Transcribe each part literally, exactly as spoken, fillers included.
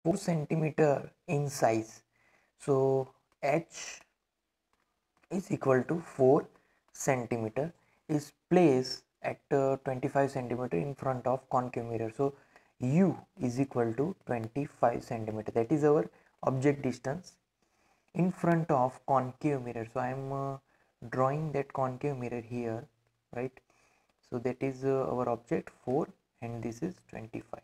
four centimeter in size. So H is equal to four centimeter is placed at uh, twenty-five centimeter in front of concave mirror. So U is equal to twenty-five centimeter. That is our object distance in front of concave mirror. So I am uh, drawing that concave mirror here, right? So that is uh, our object four and this is twenty-five.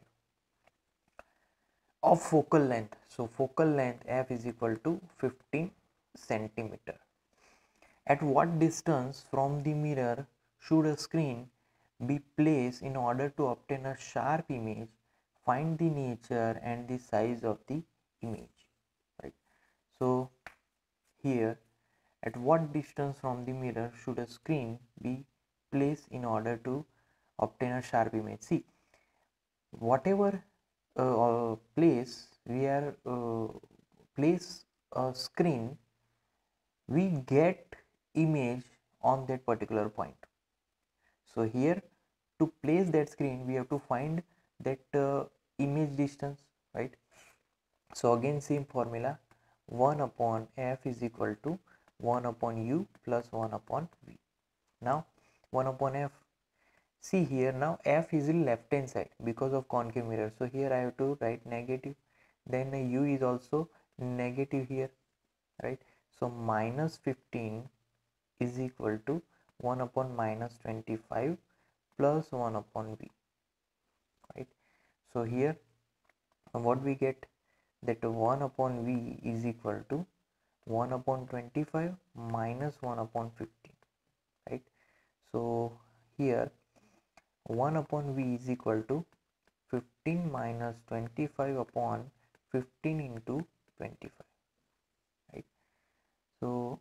Of focal length. So focal length F is equal to fifteen centimeter. At what distance from the mirror should a screen be placed in order to obtain a sharp image? Find the nature and the size of the image, right? So here, at what distance from the mirror should a screen be placed in order to obtain a sharp image? See, whatever uh, place we are uh, place a screen, we get image on that particular point. So here, to place that screen, we have to find that uh, image distance, right? So again, same formula, one upon F is equal to one upon U plus one upon V. Now one upon F, see here, now F is in left hand side because of concave mirror. So here I have to write negative, then U is also negative here, right? So minus fifteen is equal to one upon minus twenty-five plus one upon V, right? So here what we get, that one upon V is equal to one upon twenty-five minus one upon fifteen, right? So here one upon V is equal to fifteen minus twenty-five upon fifteen into twenty-five, right? So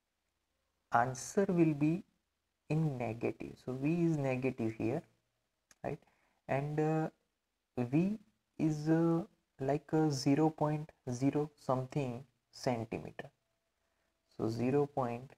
answer will be in negative. So V is negative here, right? And uh, V is uh, like a zero point zero something centimeter. So zero point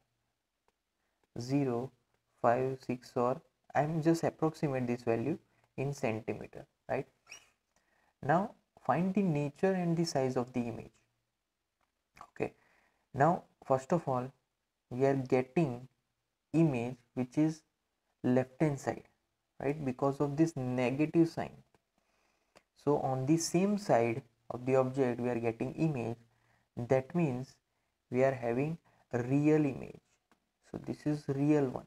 zero five six, or I am just approximate this value in centimeter, right? Now find the nature and the size of the image. Okay, now first of all we are getting image which is left hand side, right, because of this negative sign. So on the same side of the object we are getting image, that means we are having a real image. So this is real one.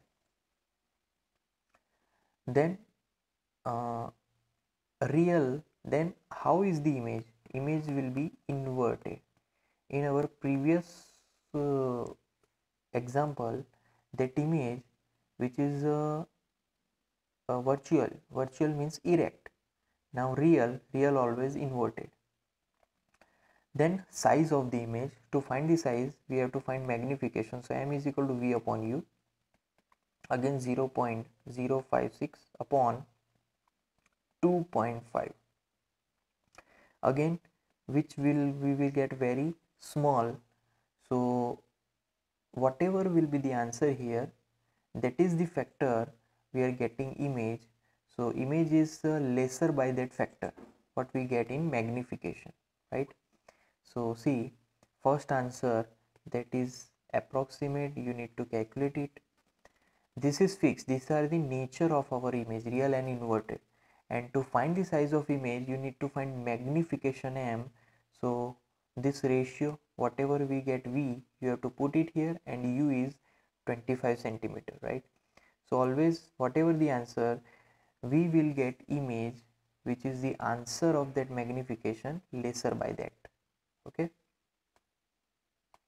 Then uh, real, then how is the image? Image will be inverted. In our previous uh, example, that image which is uh, uh, virtual, virtual means erect. Now real, real always inverted. Then size of the image, to find the size we have to find magnification. So M is equal to V upon U, again zero point zero five six upon two point five, again which will we will get very small. So whatever will be the answer here, that is the factor we are getting image. So image is uh, lesser by that factor what we get in magnification, right? So see, first answer, that is approximate, you need to calculate it. This is fixed, these are the nature of our image, real and inverted. And to find the size of image you need to find magnification M. So this ratio, whatever we get V, you have to put it here, and U is twenty-five centimeter, right? So always whatever the answer, we will get image which is the answer of that magnification lesser by that. Okay.